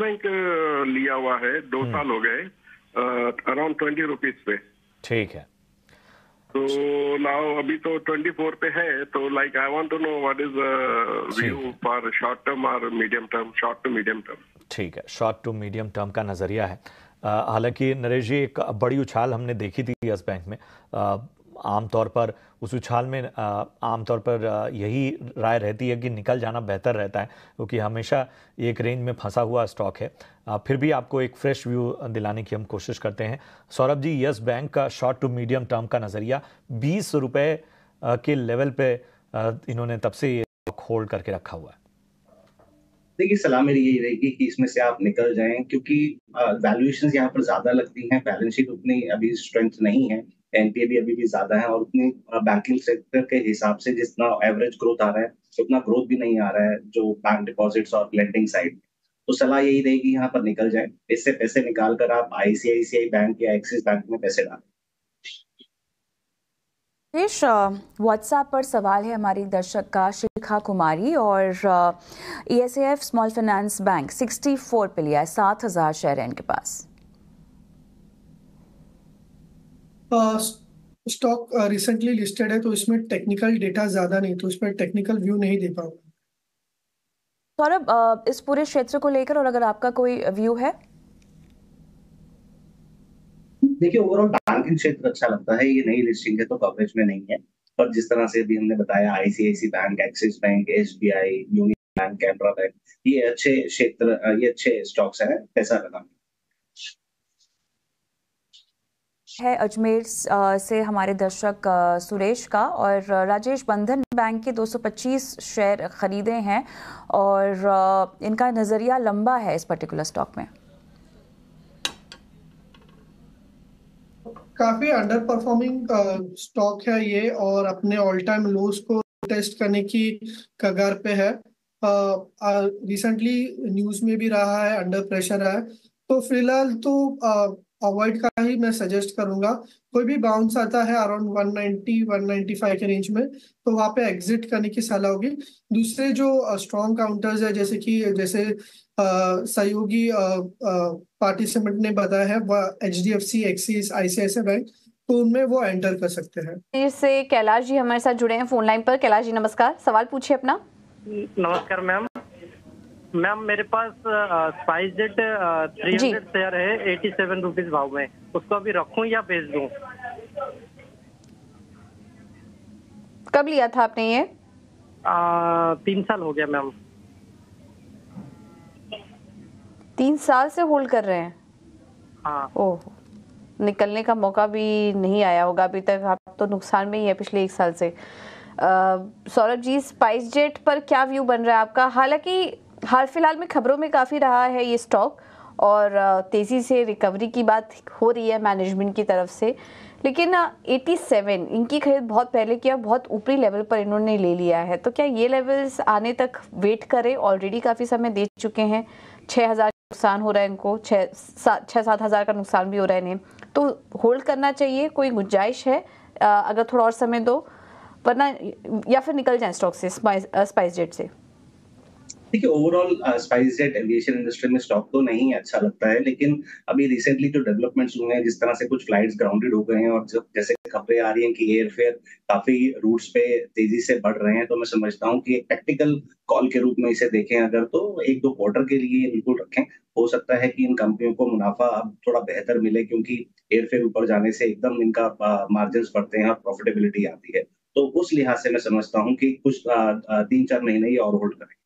Bank लिया हुआ है, 2 साल हो गए, अराउंड 20 रुपीज पे। ठीक है, तो नाउ अभी तो 24 पे है, तो like I want to know what is view for short term और medium term, short to medium term. ठीक है, शॉर्ट टू मीडियम टर्म का नज़रिया है। हालांकि नरेश जी, एक बड़ी उछाल हमने देखी थी यस बैंक में। आमतौर पर उस उछाल में आमतौर पर यही राय रहती है कि निकल जाना बेहतर रहता है, क्योंकि हमेशा एक रेंज में फंसा हुआ स्टॉक है। फिर भी आपको एक फ्रेश व्यू दिलाने की हम कोशिश करते हैं। सौरभ जी, यस बैंक का शॉर्ट टू मीडियम टर्म का नज़रिया, 20 रुपये के लेवल पे इन्होंने तब से ये होल्ड करके रखा हुआ है। देखिए, सलाह मेरी यही रहेगी कि इसमें से आप निकल जाएं, क्योंकि वैल्यूएशंस यहाँ पर ज्यादा लगती हैं, बैलेंस शीट उतनी अभी स्ट्रेंथ नहीं है, एनपीए भी अभी भी ज्यादा है, और उतनी बैंकिंग सेक्टर के हिसाब से जितना एवरेज ग्रोथ आ रहा है उतना ग्रोथ भी नहीं आ रहा है जो बैंक डिपॉजिट्स और लेंडिंग साइड। तो सलाह यही रहेगी यहाँ पर निकल जाए, इससे पैसे निकाल कर आप आईसीआईसीआई बैंक या एक्सिस बैंक में पैसे डालें। व्हाट्सएप पर सवाल है हमारी दर्शक का, शिखा कुमारी, और ईएसएफ स्मॉल फाइनेंस बैंक 64 पे लिया है, 7000 शेयर है इनके पास। स्टॉक रिसेंटली लिस्टेड है, तो इसमें टेक्निकल डेटा ज्यादा नहीं, तो इसमें टेक्निकल व्यू नहीं दे पाऊंगा। सौरभ, इस पूरे क्षेत्र को लेकर और अगर आपका कोई व्यू है? देखिए, ओवरऑल बैंकिंग क्षेत्र अच्छा लगता है, ये नई लिस्टिंग है तो कवरेज में नहीं है, पर जिस तरह से भी हमने बताया ICICI Bank, Axis Bank, SBI, Union Bank, Canara Bank, ये अच्छे क्षेत्र, ये अच्छे स्टॉक्स हैं, पैसा लगाना है। अजमेर से हमारे दर्शक सुरेश का, और राजेश बंधन बैंक के 225 शेयर खरीदे हैं और इनका नजरिया लंबा है इस पर्टिकुलर स्टॉक में। काफी अंडर परफॉर्मिंग स्टॉक है ये, और अपने ऑल टाइम लोज को टेस्ट करने की कगार पे है। रिसेंटली न्यूज में भी रहा है, अंडर प्रेशर है, तो फिलहाल तो अवॉइड का ही मैं सजेस्ट करूंगा। कोई भी बाउंस आता है अराउंड 190 195 के रेंज में, तो वहां पे एग्जिट करने की सलाह होगी। दूसरे जो स्ट्रॉन्ग काउंटर्स है, जैसे सहयोगी पार्टिसिपेंट ने बताया है, वह एचडीएफसी, एक्सिस, आईसीआईसीआई बैंक, तो उनमें वो एंटर कर सकते हैं। फिर से कैलाश जी हमारे साथ जुड़े हैं फोन लाइन पर। कैलाश जी नमस्कार, सवाल पूछिए अपना। नमस्कार मैम। मैम, मेरे पास स्पाइसजेट 300 शेयर है 87 रुपीज भाव में, उसको अभी रखूं या बेच दूं? कब लिया था आपने ये? 3 साल हो गया मैम। 3 साल से होल्ड कर रहे हैं? हाँ। ओह, निकलने का मौका भी नहीं आया होगा अभी तक, आप तो नुकसान में ही है पिछले 1 साल से। सौरभ जी, स्पाइसजेट पर क्या व्यू बन रहा है आपका? हालांकि हाल फिलहाल में खबरों में काफ़ी रहा है ये स्टॉक, और तेज़ी से रिकवरी की बात हो रही है मैनेजमेंट की तरफ से, लेकिन 87 इनकी खरीद बहुत पहले किया, बहुत ऊपरी लेवल पर इन्होंने ले लिया है, तो क्या ये लेवल्स आने तक वेट करें? ऑलरेडी काफ़ी समय दे चुके हैं, 6000 नुकसान हो रहा है इनको, 6-7 हज़ार का नुकसान भी हो रहा है इन्हें, तो होल्ड करना चाहिए? कोई गुंजाइश है अगर थोड़ा और समय दो, वरना या फिर निकल जाए स्टॉक से, स्पाइसजेट से? देखिए, ओवरऑल स्पाइसजेट एविएशन इंडस्ट्री में स्टॉक तो नहीं अच्छा लगता है, लेकिन अभी रिसेंटली जो डेवलपमेंट्स हुए हैं, जिस तरह से कुछ फ्लाइट्स ग्राउंडेड हो गए हैं, और जैसे खबरें आ रही हैं कि एयरफेयर काफी रूट्स पे तेजी से बढ़ रहे हैं, तो मैं समझता हूं कि एक टैक्टिकल कॉल के रूप में इसे देखें अगर, तो 1-2 क्वार्टर के लिए बिल्कुल रखें। हो सकता है कि इन कंपनियों को मुनाफा अब थोड़ा बेहतर मिले, क्योंकि एयरफेयर ऊपर जाने से एकदम इनका मार्जिन बढ़ते हैं और प्रॉफिटेबिलिटी आती है। तो उस लिहाज से मैं समझता हूँ कि कुछ 3-4 महीने ही और होल्ड करें।